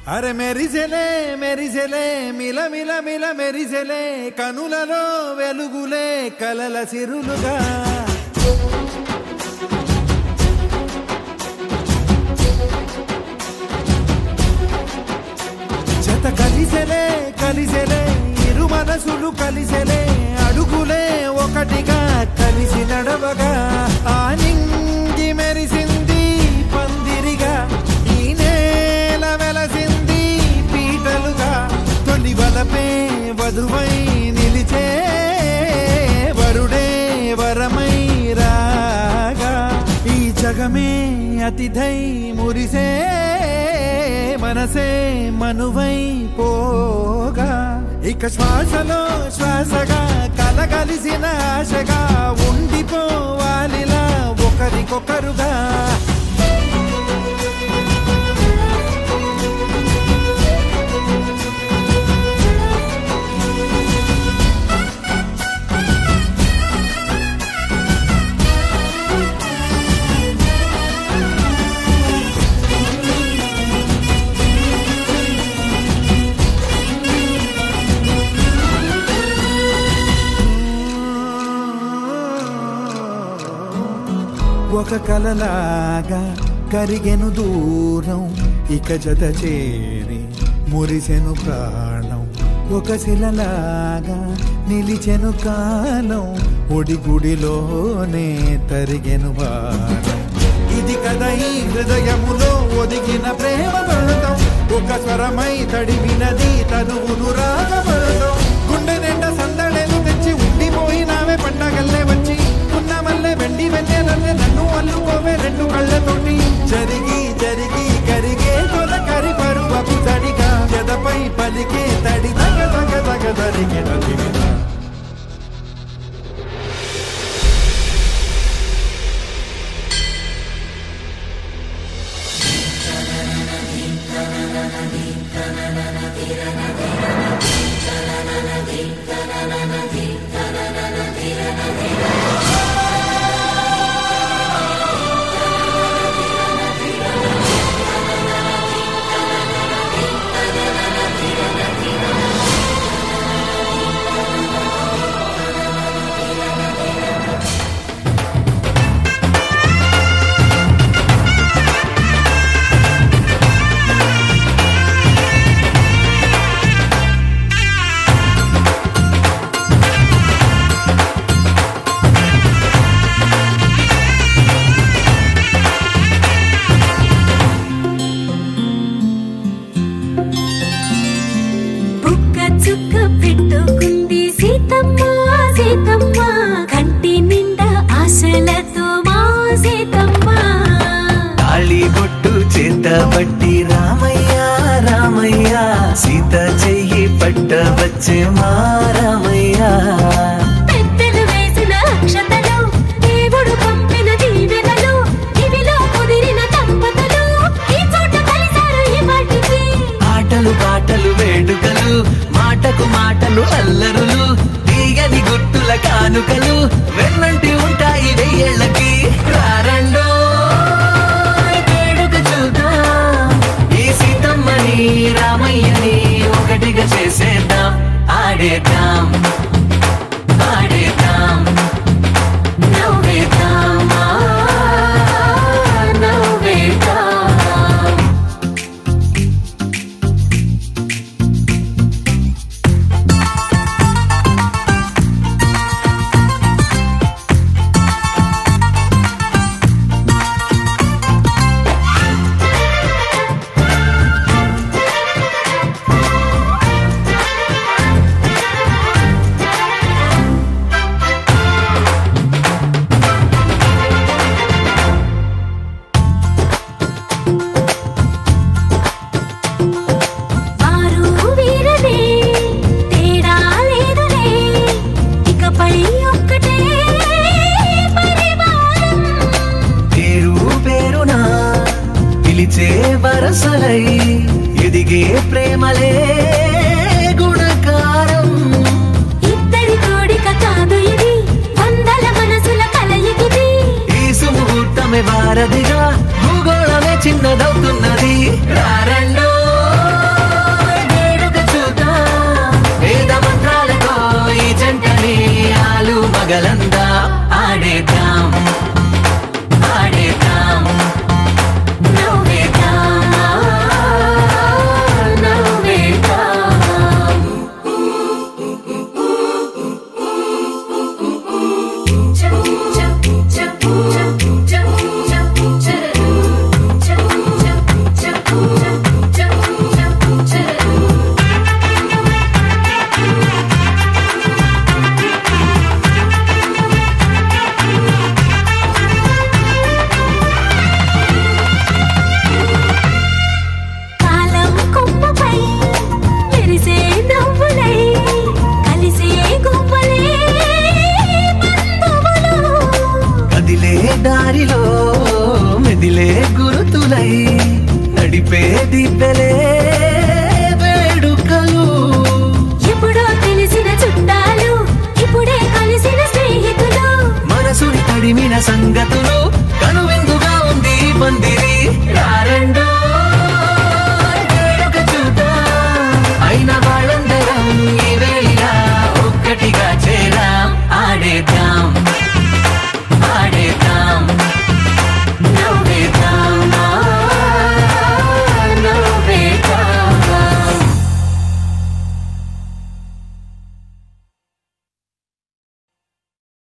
అరే మెరిసెలే మిల మిల మిల మెరిసెలే కనులలో వెలుగులే కలల సిరులుగా జత కలిసెలే ఇరు మనసులు కలిసెలే అడుగులే ఒకటిగా కలిసి నడవగా ఆనింగి మెరిసింది పందిరిగా ఈ నేల వెలసింది పీటలుగా తొలి వలపే వధువై నిలిచే వరుడే వరమై రాగా ఈ జగమే అతిథై మురిసే మనసే మనువై పోగా ఇక శ్వాసలో శ్వాసగా కలగలిసిన ఆశగా ఉండిపోవాలిలా ఒకరికొకరుగా ఒక కలలాగా కరిగెను దూరం ఇక జత చేరి మురిసెను ప్రాణం ఒక శిలలాగా నిలిచెను కాలం ఒడిగుడిలోనే తరిగెను వారం ఇది కదా ఈ హృదయములో ఒదిగిన ప్రేమ పడతాం ఒక స్వరమై తడివినది తనువును రాగపడతాం గుండె నిండా సందడేలు తెచ్చి ఉండిపోయినావే పండగల్లే వచ్చి ఉన్నమల్లే వెండి వెన్నెలల్లే నన్ను అల్లుకోవే రెండు కళ్ళతోటి జరిగి జరిగి కరిగే తొలకరి పరువపు తడిగా ఎదపై పలికే తడి తగ తగ తగ తరిగే నదివినా బట్టి రామయ్య రామయ్య సీత చెయ్యి పట్ట వచ్చే మా రామయ్య పెద్దలు వేసిన అక్షతలు దేవుడు పంపిన దీవెనలు ఇవిలో కుదిరిన దంపతులు ఈ చోట కలిసారు ఈ వాటికి ఆటలు పాటలు వేడుకలు మాటకు మాటలు అల్లరులు తీయని గుట్టుల కానుకలు వెన్నంటి ఉంటాయి వెయ్యేళ్ళకి రారండో రామయ్యని ఒకటిగా చేసేద్దాం ఆడేద్దాం